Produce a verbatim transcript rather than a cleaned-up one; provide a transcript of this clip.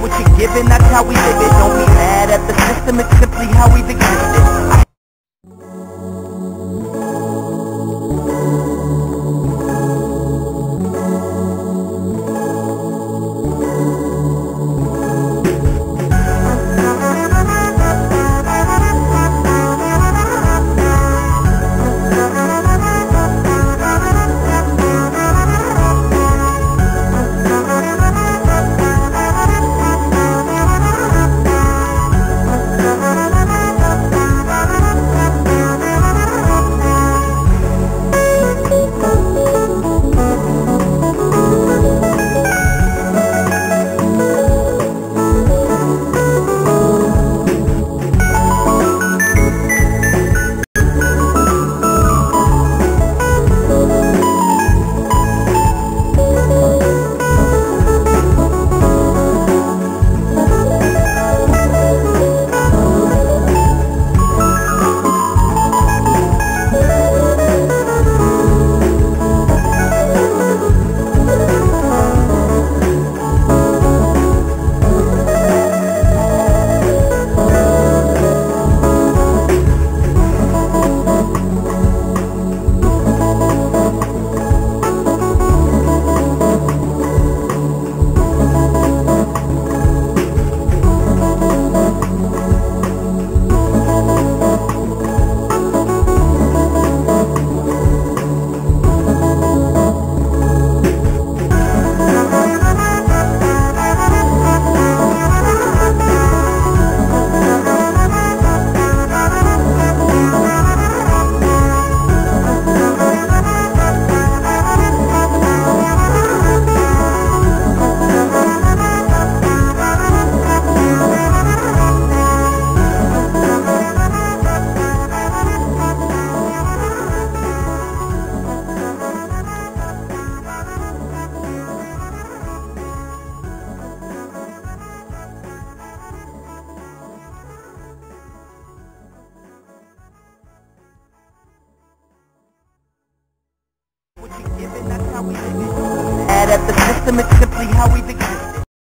What you're given, that's how we live it. Don't be mad at the system, it's simply how we've existed. What you're given, that's how we live it. Don't be mad at the system, it's simply how we've existed.